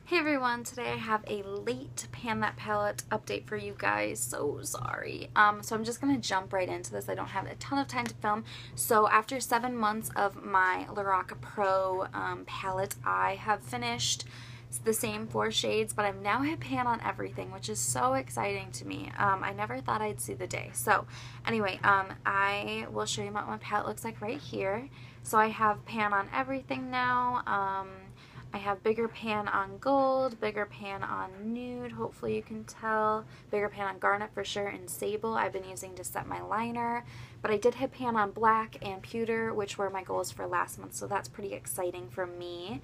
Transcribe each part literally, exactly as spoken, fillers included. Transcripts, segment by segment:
Hey everyone, today I have a late Pan That Palette update for you guys, so sorry. Um, so I'm just going to jump right into this. I don't have a ton of time to film. So after seven months of my Lorac Pro um, palette, I have finished the same four shades, but I've now hit pan on everything, which is so exciting to me. Um, I never thought I'd see the day. So anyway, um, I will show you what my palette looks like right here. So I have pan on everything now. Um, I have bigger pan on gold, bigger pan on nude, hopefully you can tell, bigger pan on garnet for sure, and sable I've been using to set my liner, but I did hit pan on black and pewter, which were my goals for last month, so that's pretty exciting for me.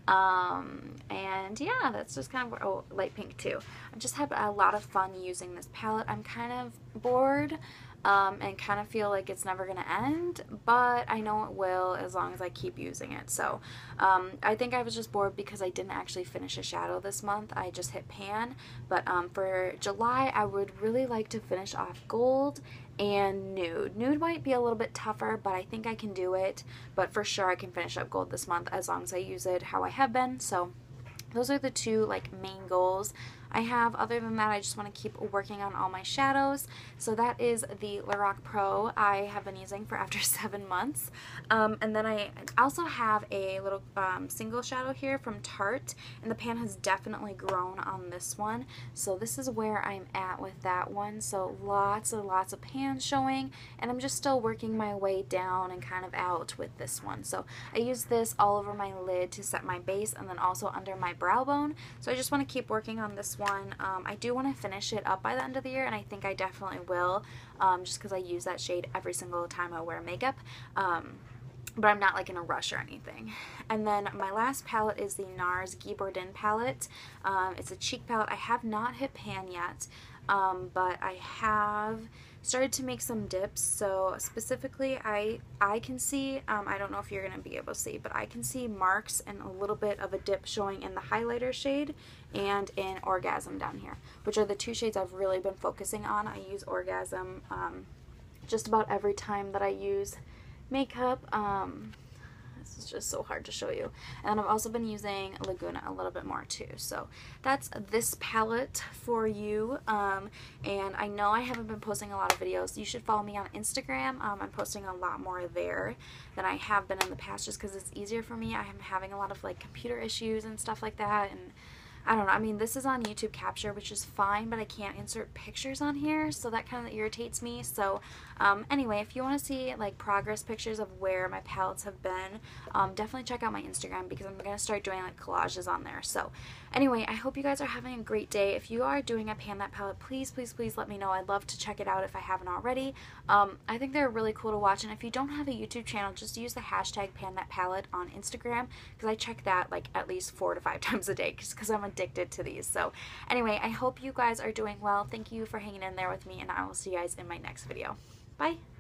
Um, and yeah, that's just kind of, oh, light pink too. I've just had a lot of fun using this palette. I'm kind of bored. Um, and kind of feel like it's never going to end, but I know it will as long as I keep using it. So um, I think I was just bored because I didn't actually finish a shadow this month. I just hit pan, but um, for July I would really like to finish off gold and nude. Nude might be a little bit tougher, but I think I can do it, but for sure I can finish up gold this month as long as I use it how I have been. So those are the two like main goals I have. Other than that, I just want to keep working on all my shadows. So that is the Lorac Pro I have been using for after seven months. Um, and then I also have a little um, single shadow here from Tarte, and the pan has definitely grown on this one. So this is where I'm at with that one. So lots and lots of pan showing, and I'm just still working my way down and kind of out with this one. So I use this all over my lid to set my base, and then also under my brow bone. So I just want to keep working on this one. Um, I do want to finish it up by the end of the year, and I think I definitely will, um, just because I use that shade every single time I wear makeup. Um, but I'm not like in a rush or anything. And then my last palette is the NARS Guy Bourdin palette. Um, it's a cheek palette. I have not hit pan yet, um, but I have started to make some dips. So specifically I I can see, um, I don't know if you're going to be able to see, but I can see marks and a little bit of a dip showing in the highlighter shade and in Orgasm down here, which are the two shades I've really been focusing on. I use Orgasm um, just about every time that I use makeup. Um, this is just so hard to show you. And I've also been using Laguna a little bit more too. So that's this palette for you. Um, and I know I haven't been posting a lot of videos. You should follow me on Instagram. Um, I'm posting a lot more there than I have been in the past, just because it's easier for me. I'm having a lot of like computer issues and stuff like that, and I don't know, I mean, this is on YouTube Capture, which is fine, but I can't insert pictures on here, so that kind of irritates me. So um, anyway, if you want to see like progress pictures of where my palettes have been, um, definitely check out my Instagram, because I'm going to start doing like collages on there. So anyway, I hope you guys are having a great day. If you are doing a Pan That palette, please, please, please let me know. I'd love to check it out if I haven't already. Um, I think they're really cool to watch, and if you don't have a YouTube channel, just use the hashtag Pan That palette on Instagram, because I check that like at least four to five times a day, because I'm addicted to these. So anyway, I hope you guys are doing well. Thank you for hanging in there with me, and I will see you guys in my next video. Bye!